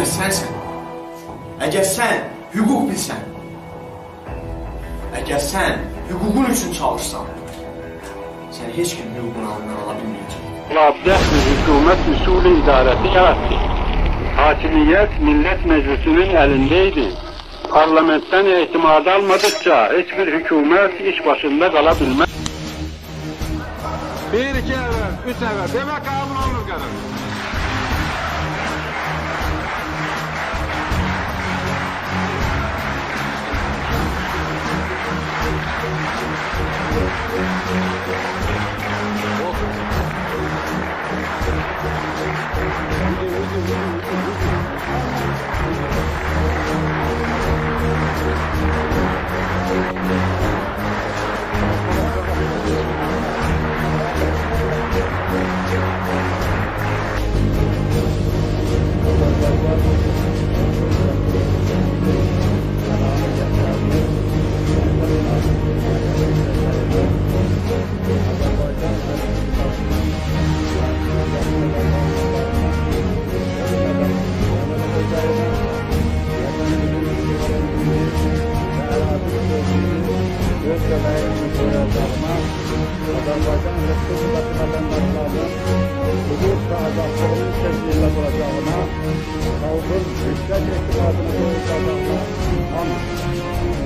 dövlət sənsən, əgər sən hüquq bilsən, əgər sən hüququn üçün çalışsan, sən heç kim hüququn alından ala bilməyəcək. Abdəh hükümət usulü idarəsi yarattı. Hakimiyyət Millət Meclisinin əlindəydi. Parlamentdən etimadı almadıkça heç bir hükümət iş başında qala bilməz. 1, 2 əvvəl, 3 əvvəl. Demək qəbul olunur qərar. Azərbaycan Respublikası vətəndaşlarının hüquq və azadlığının təşkil olacağına, xalqın yüksək etimadını qoyulacağına hamd.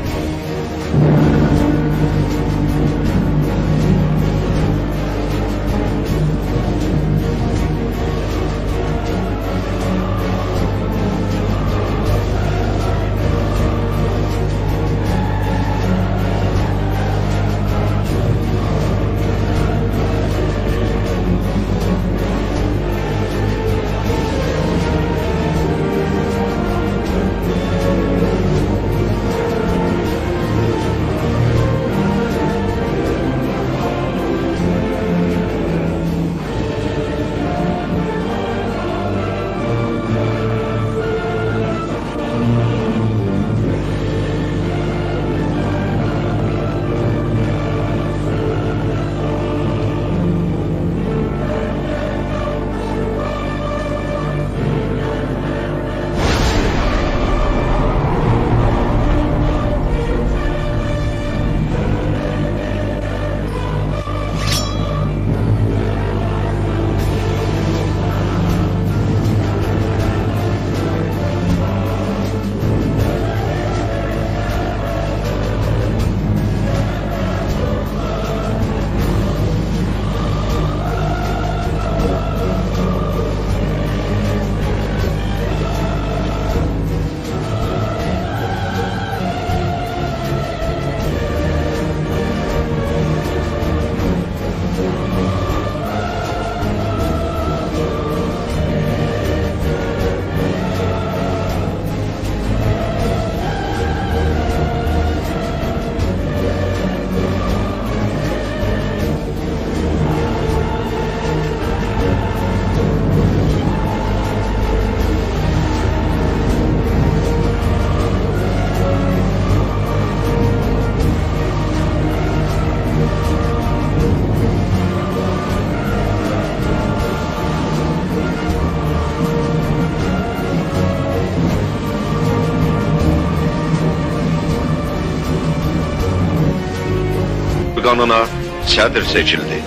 Orqanına sədr seçildi.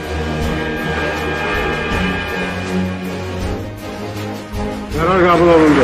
Qərar qəbul olundu.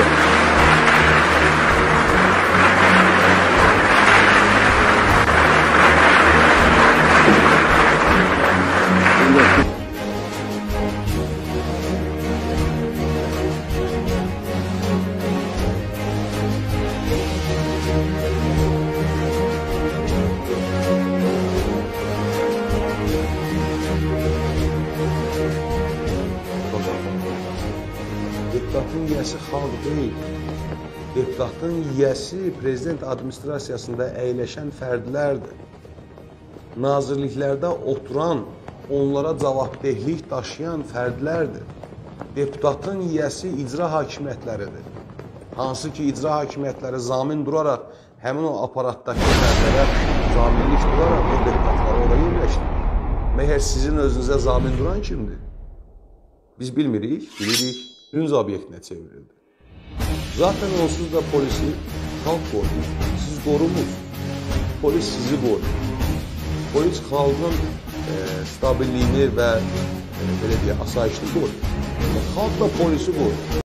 Deputatın yiyəsi xalq deyil. Deputatın yiyəsi prezident administrasiyasında əyləşən fərdlərdir. Nazirliklərdə oturan, onlara cavabdehlik daşıyan fərdlərdir. Deputatın yiyəsi icra hakimiyyətləridir. Hansı ki, icra hakimiyyətləri zamin duraraq, həmin o aparatdakı fərdlərə zaminlik duraraq o deputatları oraya yerləşdirir. Məhər sizin özünüzə zamin duran kimdir? Biz bilmirik, bilirik. Ünz obyektinə çevrildi. Zaten onsuz da polisi xalq qoruyur. Siz qorumur. Polis sizi qoruyur. Polis xalqın stabilliyini və belə deyək, asayişini qoruyur. Xalq da polisi qoruyur.